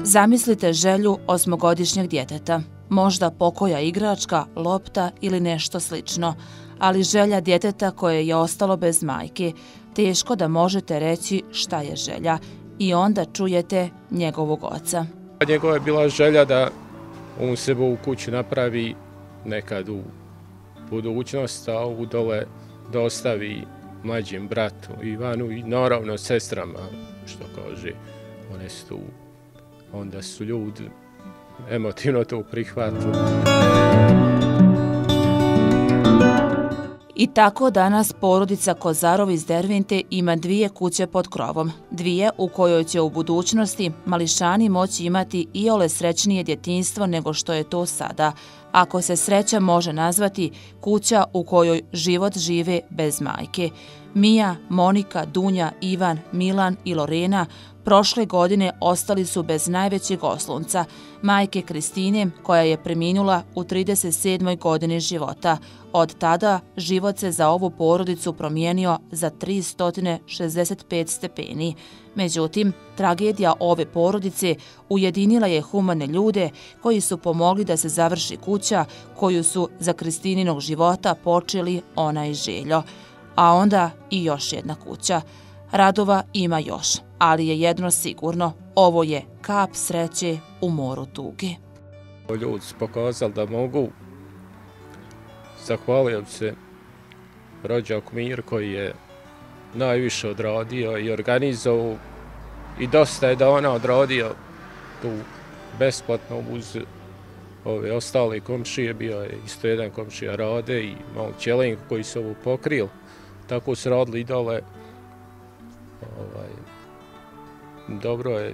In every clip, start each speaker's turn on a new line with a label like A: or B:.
A: Zamislite želju 8-godišnjeg djeteta, možda pokoja igračka, lopta ili nešto slično, ali želja djeteta koje je ostalo bez majke, teško da možete reći šta je želja i onda čujete njegovog oca.
B: Njegova je bila želja da on sebe u kući napravi nekad u budućnost, a ovu dole da ostavi mlađem bratu Ivanu i naravno sestrama, što kaže, one su tu. Onda su ljudi emotivno to prihvatili.
A: I tako danas porodica Kozarov iz Dervente ima 2 kuće pod krovom. 2 u kojoj će u budućnosti mališani moći imati iole srećnije djetinjstvo nego što je to sada. Ako se sreća može nazvati kuća u kojoj život žive bez majke. Mija, Monika, Dunja, Ivan, Milan i Lorena prošle godine ostali su bez najvećeg oslonca, majke Kristine koja je preminula u 37. godini života. Od tada život se za ovu porodicu promijenio za 365 stepeni. Međutim, tragedija ove porodice ujedinila je humane ljude koji su pomogli da se završi kuća koju su za Kristininog života počeli ona i Željo. A onda i još jedna kuća. Radova ima još, ali je jedno sigurno, ovo je kap sreće u moru tuge.
B: Ljudi su pokazali da mogu. Zahvalio se rođaku Mir koji je najviše odradio i organizovao i dosta je da ona odradio tu besplatno uz ove ostale komšije. Bio je isto jedan komšija Rade i malo Ćelenko koji su ovo pokrili. Tako su radili i dole. Dobro je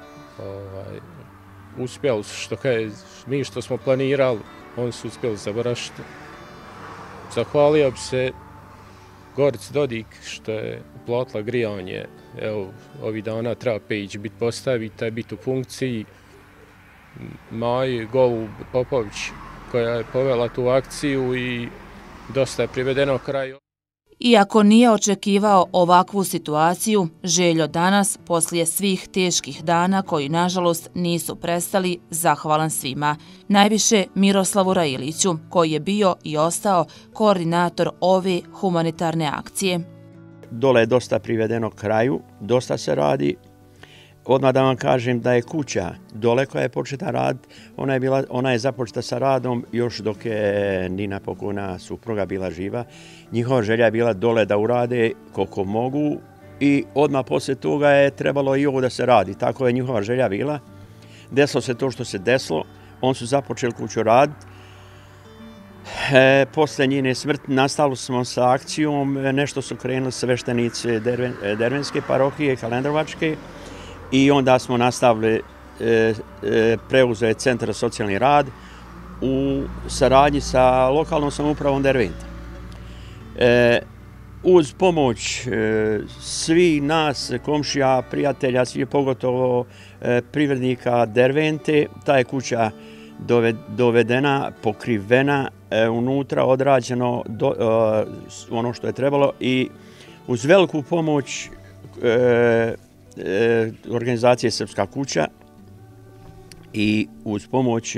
B: uspjeli su, što kaže, mi što smo planirali, oni su uspjeli završiti. Zahvalio bi se Gorici Dodik što je uplatila grijanje. Evo, ovih dana treba peć biti postaviti, taj biti u funkciji. Maji Golub Popović koja je povela tu akciju i dosta je privedeno kraju.
A: Iako nije očekivao ovakvu situaciju, Željo danas, poslije svih teških dana koji nažalost nisu prestali, zahvalan svima. Najviše Miroslavu Railiću, koji je bio i ostao koordinator ove humanitarne akcije.
C: Dole je dosta privedeno kraju, dosta se radi. Odmah da vam kažem da je kuća dole koja je početa raditi, ona je započeta sa radom još dok je Nina pokojna supruga bila živa. Njihova želja je bila dole da urade koliko mogu i odmah poslije toga je trebalo i ovo da se radi. Tako je njihova želja bila. Desilo se to što se desilo, oni su započeli kuću raditi. Posle njene smrti nastavili smo sa akcijom, nešto su krenuli sveštenici Dervenske parohije, Kalendrovačke. I onda smo nastavili, preuzeo je Centar za socijalni rad u saradnji sa lokalnom samoupravom Dervente. Uz pomoć svih nas, komšija, prijatelja, svi pogotovo privrednika Dervente, ta je kuća dovedena, pokrivena, unutra odrađeno ono što je trebalo i uz veliku pomoć organizacije Srpska kuća i uz pomoć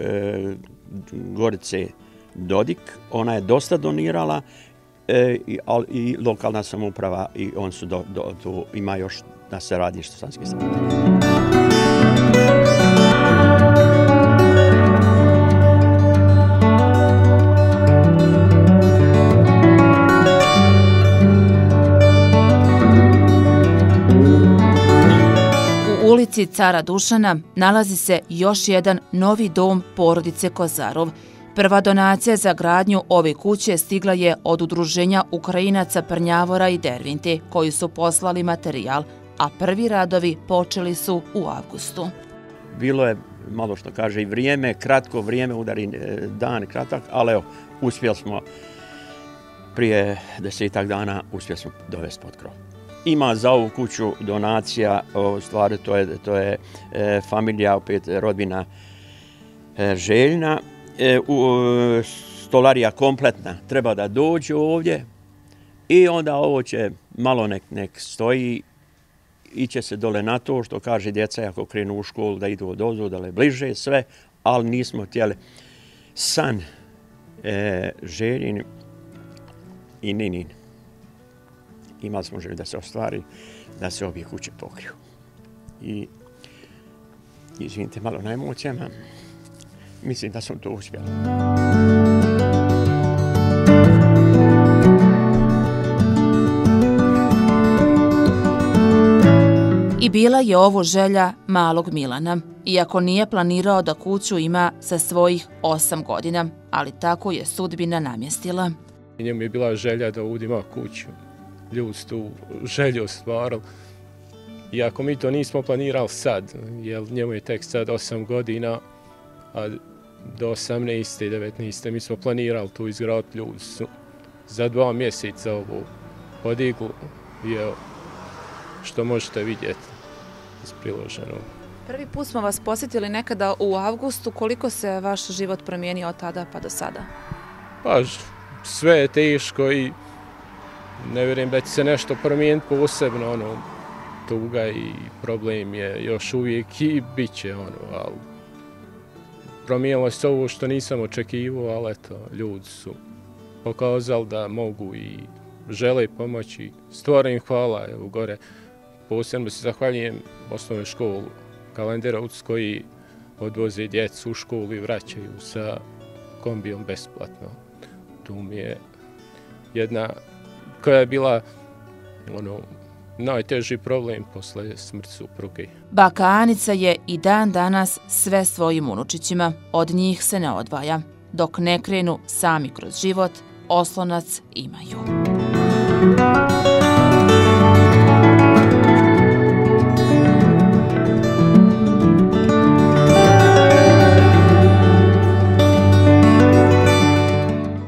C: Gorice Dodik, ona je dosta donirala i lokalna samouprava i on su tu ima još da se radi što sanski strane.
A: U ulici Cara Dušana nalazi se još jedan novi dom porodice Kozarov. Prva donacija za gradnju ove kuće stigla je od udruženja Ukrajinaca Prnjavora i Dervente, koji su poslali materijal, a prvi radovi počeli su u avgustu.
C: Bilo je, malo što kaže, i vrijeme, kratko vrijeme, udari dan kratak, ali evo, uspjeli smo prije 10 dana, uspjeli smo dovesti pod krov. Ima za ovu kuću donacija, u stvari to je familija, opet rodbina Željna. Stolarija kompletna treba da dođe ovdje i onda ovo će malo nek stoji iće se dole na to, što kaže djeca ako krenu u školu da idu od ovdje, da je bliže sve, ali nismo htjeli. San Željin i Ninin. Imali smo želju da se ostvari, da se obje kuće pokriju. I izvinite malo na emocijama, mislim da sam to uspjela.
A: I bila je ovo želja malog Milana, iako nije planirao da kuću ima sa svojih 8 godina, ali tako je sudbina namjestila.
B: Njemu je bila želja da ovdje ima kuću. Ljudi su tu želju ostvarili. Iako mi to nismo planirali sad, jer njemu je tek sad 8 godina, a do 18. i 19. mi smo planirali tu izgraditi. Ljudi su za 2 mjeseca ovo podigli i evo što možete vidjeti iz priloženog.
D: Prvi put smo vas posjetili nekada u avgustu. Koliko se vaš život promijenio od tada pa do sada?
B: Pa sve je teško i ne vjerujem da će se nešto promijeniti posebno. Tuga i problem je još uvijek i bit će ali promijenilo se ovo što nisam očekivao, ali eto, ljudi su pokazali da mogu i žele pomoći. Stvarno im hvala, evo gore. Posebno se zahvaljujem osnovnoj školu Kalenderovcu koji odvoze djecu u školu i vraćaju sa kombijom besplatno. Tu mi je jedna koja je bila najteži problem posle smrti supruge.
A: Baka Anica je i dan danas sve svojim unučićima, od njih se ne odvaja. Dok ne krenu sami kroz život, oslonac imaju.